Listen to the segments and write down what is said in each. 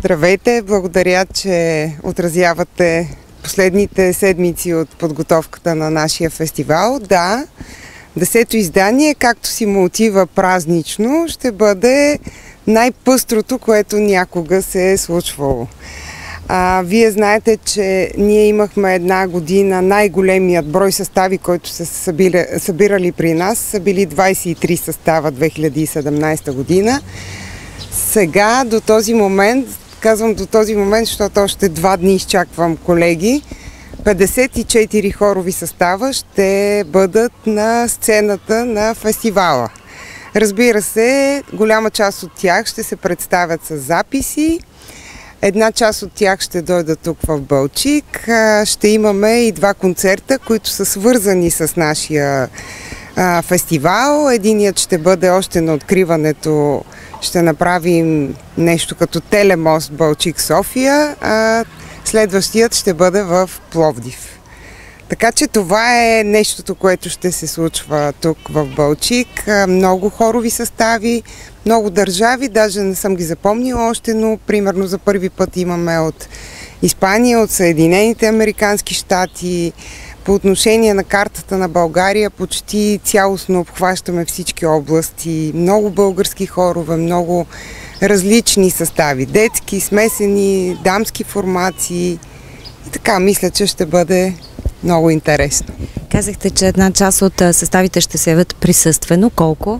Здравейте! Благодаря, че отразявате последните седмици от подготовката на нашия фестивал. Да, 10-то издание, както си му отива празнично, ще бъде най-пъстрото, което някога се е случвало. Вие знаете, че ние имахме една година най-големият брой състави, които са събирали при нас, са били 23 състава 2017 година. Сега до този момент, казвам до този момент, защото още 2 дни изчаквам колеги, 54 хорови състава ще бъдат на сцената на фестивала. Разбира се, голяма част от тях ще се представят с записи. Една част от тях ще дойдат тук в Балчик. Ще имаме и 2 концерта, които са свързани с нашия фестивал. Единият ще бъде още на откриването. Ще направим нещо като телемост Балчик-София, а следващият ще бъде в Пловдив. Така че това е нещото, което ще се случва тук в Балчик. Много хорови състави, много държави, даже не съм ги запомнила още, но примерно за първи път имаме от Испания, от Съединените американски щати. По отношение на картата на България почти цялостно обхващаме всички области. Много български хорове, много различни състави. Детски, смесени, дамски формации. И така, мисля, че ще бъде много интересно. Казахте, че една част от съставите ще се явят присъствено. Колко?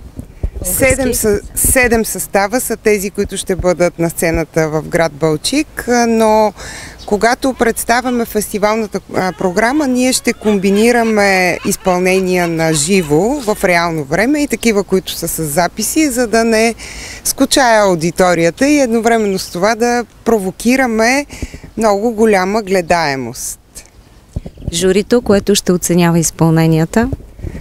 7 състава са тези, които ще бъдат на сцената в град Балчик, но когато представяме фестивалната програма, ние ще комбинираме изпълнения на живо в реално време и такива, които са с записи, за да не скучае аудиторията и едновременно с това да провокираме много голяма гледаемост. Журито, което ще оценява изпълненията?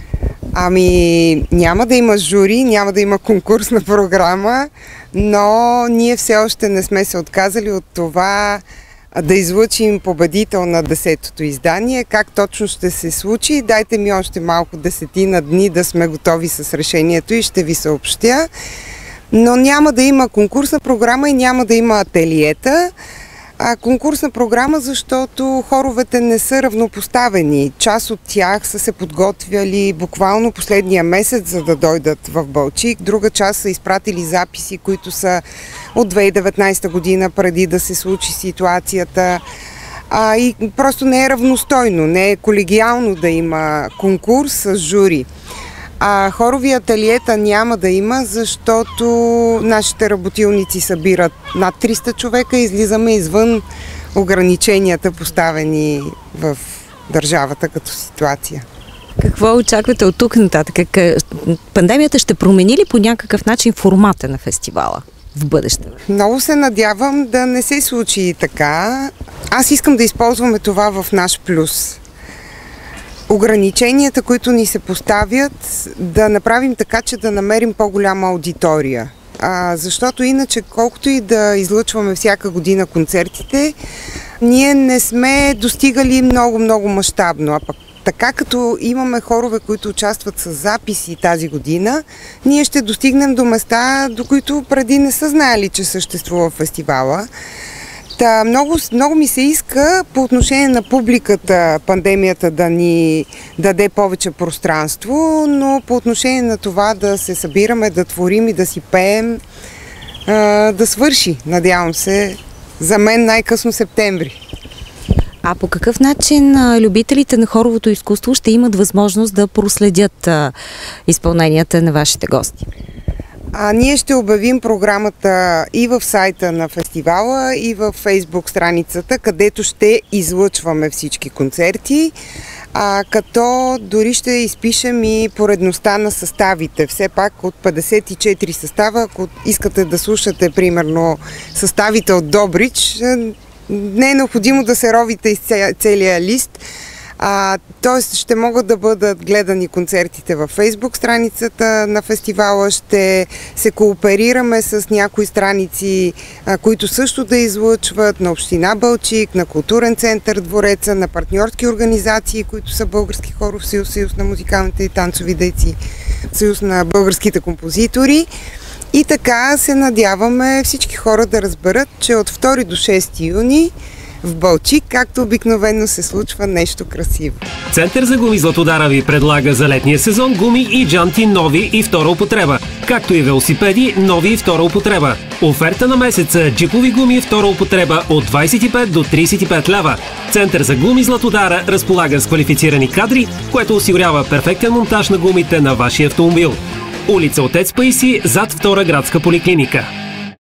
Няма да има жури, няма да има конкурсна програма, но ние все още не сме се отказали от това да излъчим победител на 10-то издание. Как точно ще се случи? Дайте ми още малко 10 дни да сме готови с решението и ще ви съобщя. Но няма да има конкурсна програма и няма да има ателиета. Конкурсна програма, защото хоровете не са равнопоставени. Част от тях са се подготвяли буквално последния месец, за да дойдат в Балчик. Друга част са изпратили записи, които са от 2019 година, преди да се случи ситуацията. И просто не е равностойно, не е колегиално да има конкурс с жури. Хорови ателиета няма да има, защото нашите работилници събират над 300 човека и излизаме извън ограниченията, поставени в държавата като ситуация. Какво очаквате от тук нататък? Пандемията ще промени ли по някакъв начин формата на фестивала в бъдеще? Много се надявам да не се случи така. Аз искам да използваме това в наш плюс. Ограниченията, които ни се поставят, да направим така, че да намерим по-голяма аудитория. Защото иначе, колкото и да излъчваме всяка година концертите, ние не сме достигали много мащабно. А пък така като имаме хорове, които участват с записи тази година, ние ще достигнем до места, до които преди не са знаели, че съществува фестивала. Много ми се иска по отношение на публиката пандемията да ни даде повече пространство, но по отношение на това да се събираме, да творим и да си пеем, да свърши, надявам се, за мен най-късно септември. А по какъв начин любителите на хоровото изкуство ще имат възможност да проследят изпълненията на вашите гости? Ние ще обявим програмата и в сайта на фестивала, и в Фейсбук страницата, където ще излъчваме всички концерти, като дори ще изпишем и поредността на съставите. Все пак от 54 състава, ако искате да слушате примерно съставите от Добрич, не е необходимо да се ровите из целия лист. Тоест ще могат да бъдат гледани концертите във Фейсбук страницата на фестивала, ще се кооперираме с някои страници, които също да излъчват на Община Балчик, на Културен център Двореца, на партньорски организации, които са Български хоров съюз, Съюз на музикалните и танцови дейци, Съюз на българските композитори. И така се надяваме всички хора да разберат, че от 2 до 6 юни в Балчик, както обикновено се случва нещо красиво. Център за гуми Златодара ви предлага за летния сезон гуми и джанти нови и втора употреба, както и велосипеди нови и втора употреба. Оферта на месеца джипови гуми втора употреба от 25 до 35 лева. Център за гуми Златодара разполага с квалифицирани кадри, което осигурява перфектен монтаж на гумите на вашия автомобил. Улица Отец Паисий, зад 2 градска поликлиника.